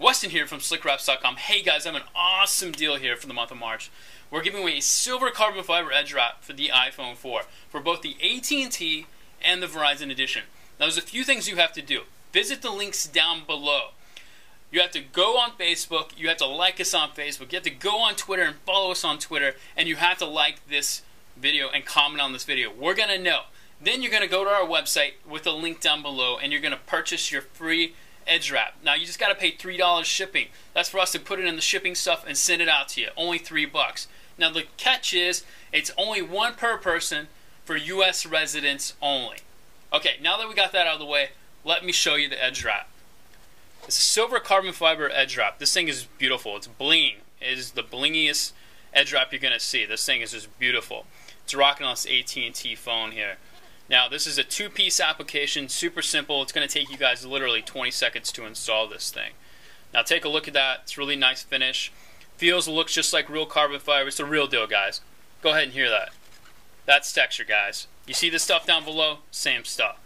Weston here from slickwraps.com. Hey guys, I have an awesome deal here for the month of March. We're giving away a silver carbon fiber edge wrap for the iPhone 4 for both the AT&T and the Verizon edition. Now there's a few things you have to do. Visit the links down below. You have to go on Facebook, you have to like us on Facebook, you have to go on Twitter and follow us on Twitter, and you have to like this video and comment on this video. We're going to know. Then you're going to go to our website with a link down below and you're going to purchase your free edge wrap. Now you just got to pay $3 shipping. That's for us to put it in the shipping stuff and send it out to you. Only $3. Now the catch is it's only one per person for US residents only. Okay, now that we got that out of the way, let me show you the edge wrap. It's a silver carbon fiber edge wrap. This thing is beautiful. It's bling. It is the blingiest edge wrap you're going to see. This thing is just beautiful. It's rocking on this AT&T phone here. Now this is a two-piece application, super simple. It's going to take you guys literally 20 seconds to install this thing. Now take a look at that. It's a really nice finish. Feels and looks just like real carbon fiber. It's the real deal, guys. Go ahead and hear that. That's texture, guys. You see the stuff down below? Same stuff.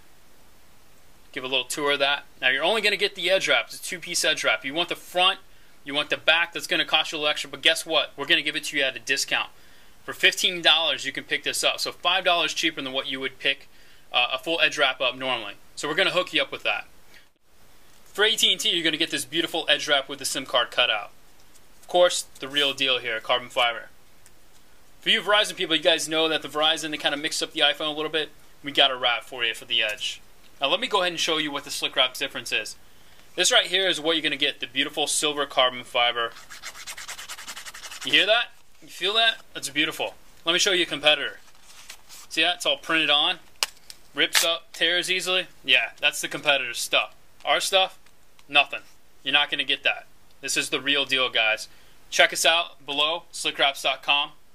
Give a little tour of that. Now you're only going to get the edge wrap. It's a two-piece edge wrap. You want the front, you want the back. That's going to cost you a little extra, but guess what? We're going to give it to you at a discount. For $15, you can pick this up. So $5 cheaper than what you would pick a full edge wrap up normally. So we're going to hook you up with that. For AT&T, you're going to get this beautiful edge wrap with the SIM card cutout. Of course, the real deal here, carbon fiber. For you Verizon people, you guys know that the Verizon, they kind of mixed up the iPhone a little bit. We got a wrap for you for the edge. Now let me go ahead and show you what the slick wrap difference is. This right here is what you're going to get, the beautiful silver carbon fiber. You hear that? You feel that? That's beautiful. Let me show you a competitor. See that? It's all printed on. Rips up, tears easily. Yeah, that's the competitor's stuff. Our stuff? Nothing. You're not going to get that. This is the real deal, guys. Check us out below, slickwraps.com.